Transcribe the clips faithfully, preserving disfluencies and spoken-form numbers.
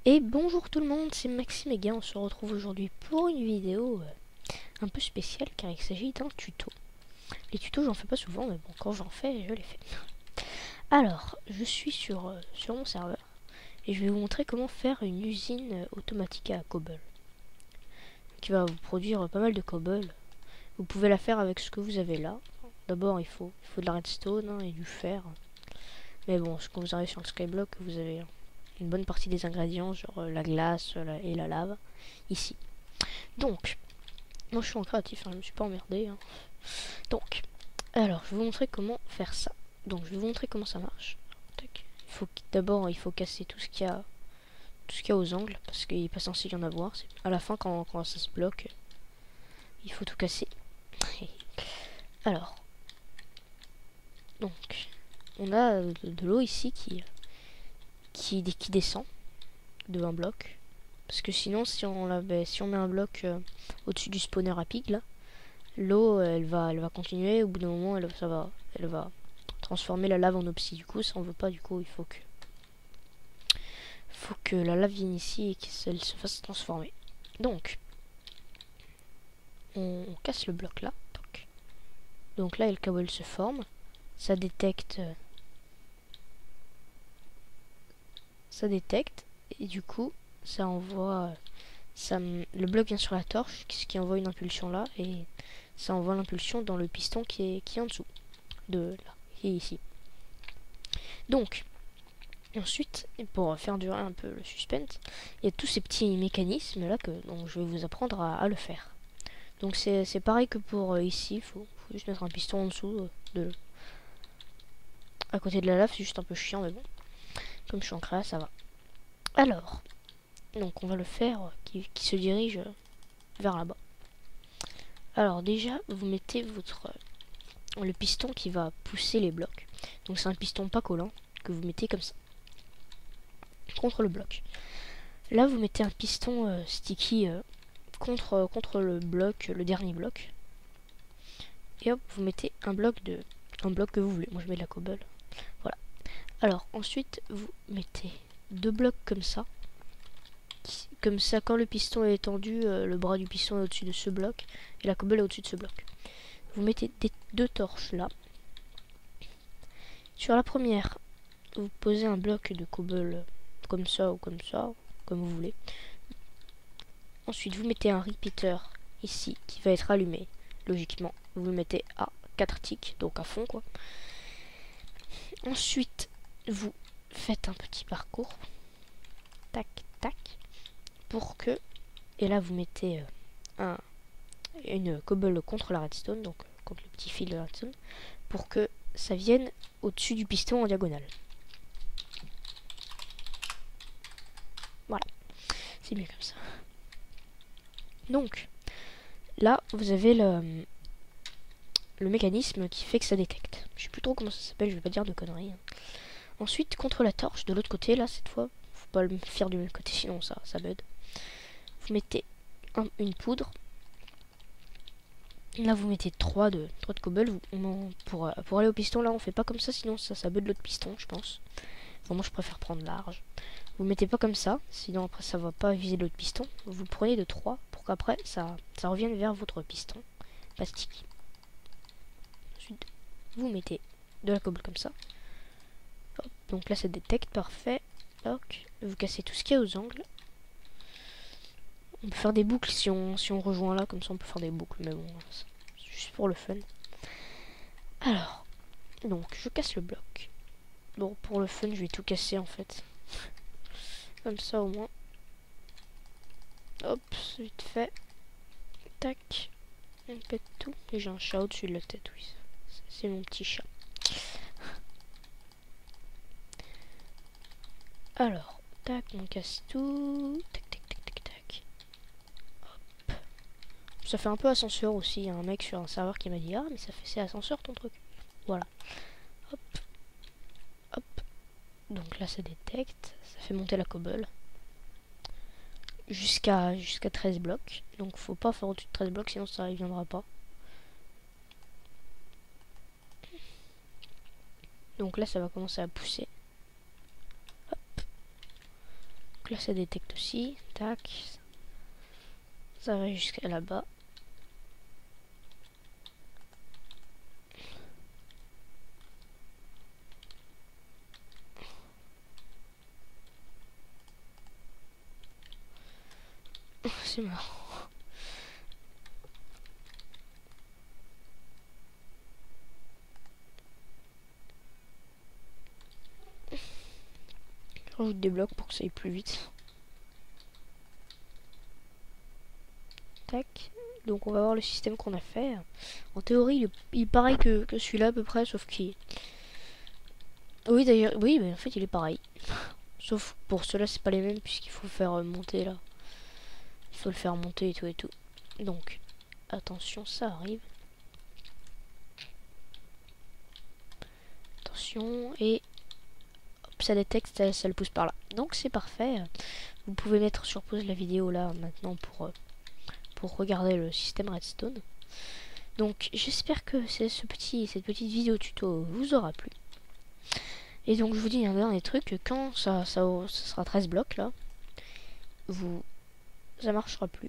Et bonjour tout le monde, c'est Maxime et Gain, on se retrouve aujourd'hui pour une vidéo euh, un peu spéciale car il s'agit d'un tuto. Les tutos j'en fais pas souvent mais bon quand j'en fais je les fais. Alors je suis sur, euh, sur mon serveur et je vais vous montrer comment faire une usine euh, automatique à cobble qui va vous produire euh, pas mal de cobble. Vous pouvez la faire avec ce que vous avez là. D'abord il faut, il faut de la redstone hein, et du fer. Mais bon quand vous arrivez sur le skyblock vous avez une bonne partie des ingrédients, genre euh, la glace euh, la, et la lave, ici. Donc, moi je suis en créatif, hein, je me suis pas emmerdé. Hein. Donc, alors je vais vous montrer comment faire ça. Donc, je vais vous montrer comment ça marche. Tac. Il faut d'abord il faut casser tout ce qu'il y a, tout ce qu'il y a aux angles, parce qu'il n'est pas censé y en avoir. À la fin, quand, quand ça se bloque, il faut tout casser. Alors, donc, on a de, de l'eau ici qui, qui, qui descend de un bloc. Parce que sinon, si on, la, bah, si on met un bloc euh, au-dessus du spawner à pig, là, l'eau, elle va, elle va continuer. Au bout d'un moment, elle, ça va, elle va transformer la lave en obsi. Du coup, ça on veut pas. Du coup, il faut que, faut que la lave vienne ici et qu'elle se fasse transformer. Donc, on, on casse le bloc là. Donc, donc là, le cobble se forme. Ça détecte, euh, ça détecte et du coup, ça envoie. Ça, le bloc vient sur la torche, ce qui envoie une impulsion là, et ça envoie l'impulsion dans le piston qui est, qui est en dessous, de là, qui est ici. Donc, ensuite, pour faire durer un peu le suspense, il y a tous ces petits mécanismes là que donc, je vais vous apprendre à, à le faire. Donc c'est pareil que pour euh, ici, il faut, faut juste mettre un piston en dessous, euh, de, à côté de la lave, c'est juste un peu chiant, mais bon, comme je suis en créa, ça va. Alors, donc on va le faire euh, qui, qui se dirige euh, vers là-bas. Alors déjà, vous mettez votre le piston qui va pousser les blocs. Donc c'est un piston pas collant que vous mettez comme ça contre le bloc. Là vous mettez un piston euh, sticky euh, contre, euh, contre le bloc, le dernier bloc. Et hop, vous mettez un bloc de un bloc que vous voulez. Moi je mets de la cobble. Voilà. Alors ensuite vous mettez deux blocs comme ça. Comme ça, quand le piston est tendu, euh, le bras du piston est au-dessus de ce bloc et la cobble est au-dessus de ce bloc. Vous mettez des, deux torches là. Sur la première, vous posez un bloc de cobble comme ça ou comme ça, comme vous voulez. Ensuite, vous mettez un repeater ici qui va être allumé. Logiquement, vous le mettez à quatre ticks, donc à fond quoi. Ensuite, vous faites un petit parcours. Tac, tac. Pour que... Et là, vous mettez euh, un, une cobble contre la redstone, donc contre le petit fil de la redstone, pour que ça vienne au-dessus du piston en diagonale. Voilà, c'est mieux comme ça. Donc, là, vous avez le, le mécanisme qui fait que ça détecte. Je sais plus trop comment ça s'appelle, je vais pas dire de conneries. Hein. Ensuite, contre la torche, de l'autre côté, là, cette fois, faut pas le faire du même côté, sinon ça, ça bug. Vous mettez un, une poudre. Là, vous mettez trois de, trois de cobble. Vous, on, pour, pour aller au piston, là, on fait pas comme ça, sinon ça, ça bug l'autre piston, je pense. Enfin, moi, je préfère prendre large. Vous mettez pas comme ça, sinon après ça va pas viser l'autre piston. Vous prenez de trois pour qu'après ça, ça revienne vers votre piston plastique. Ensuite, vous mettez de la cobble comme ça. Hop, donc là ça détecte, parfait. Hop, vous cassez tout ce qu'il y a aux angles. On peut faire des boucles si on, si on rejoint là, comme ça on peut faire des boucles, mais bon, c'est juste pour le fun. Alors, donc je casse le bloc. Bon, pour le fun, je vais tout casser en fait. Comme ça au moins. Hop, vite fait. Tac. On pète tout. Et j'ai un chat au-dessus de la tête, oui. C'est mon petit chat. Alors, tac, on casse tout. Tac, tac, tac, tac, tac. Hop. Ça fait un peu ascenseur aussi. Il y a un mec sur un serveur qui m'a dit ah, mais ça fait c'est ascenseur ton truc. Voilà. Hop. Hop. Donc là, ça détecte. Ça fait monter la cobble. Jusqu'à jusqu'à treize blocs. Donc faut pas faire au-dessus de treize blocs, sinon ça ne viendra pas. Donc là, ça va commencer à pousser. Hop. Donc là ça détecte aussi. Tac. Ça va jusqu'à là-bas. C'est marrant. Je rajoute des blocs pour que ça aille plus vite. Tac. Donc on va voir le système qu'on a fait. En théorie, il est, il est pareil que, que celui-là à peu près, sauf qu'il... Oui d'ailleurs, oui, mais en fait il est pareil. Sauf pour ceux-là, c'est pas les mêmes puisqu'il faut faire euh, monter là. Il faut le faire monter et tout et tout. Donc, attention, ça arrive. Attention, et hop, ça détecte, ça, ça le pousse par là. Donc c'est parfait. Vous pouvez mettre sur pause la vidéo là maintenant pour, euh, pour regarder le système Redstone. Donc j'espère que ce petit, cette petite vidéo tuto vous aura plu. Et donc je vous dis un dernier truc, quand ça, ça, ça sera treize blocs là, vous, ça marchera plus.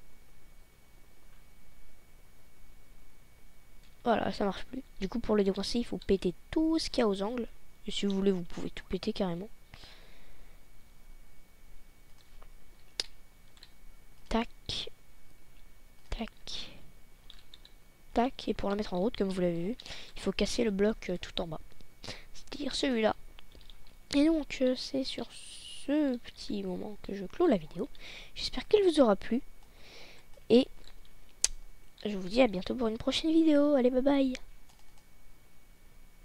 Voilà, ça marche plus. Du coup pour le décoincer, il faut péter tout ce qu'il y a aux angles. Et si vous voulez, vous pouvez tout péter carrément. Tac, tac, tac. Et pour la mettre en route, comme vous l'avez vu, il faut casser le bloc euh, tout en bas. C'est-à-dire celui-là. Et donc euh, c'est sur ce petit moment que je clôt la vidéo. J'espère qu'elle vous aura plu. Et je vous dis à bientôt pour une prochaine vidéo. Allez, bye bye.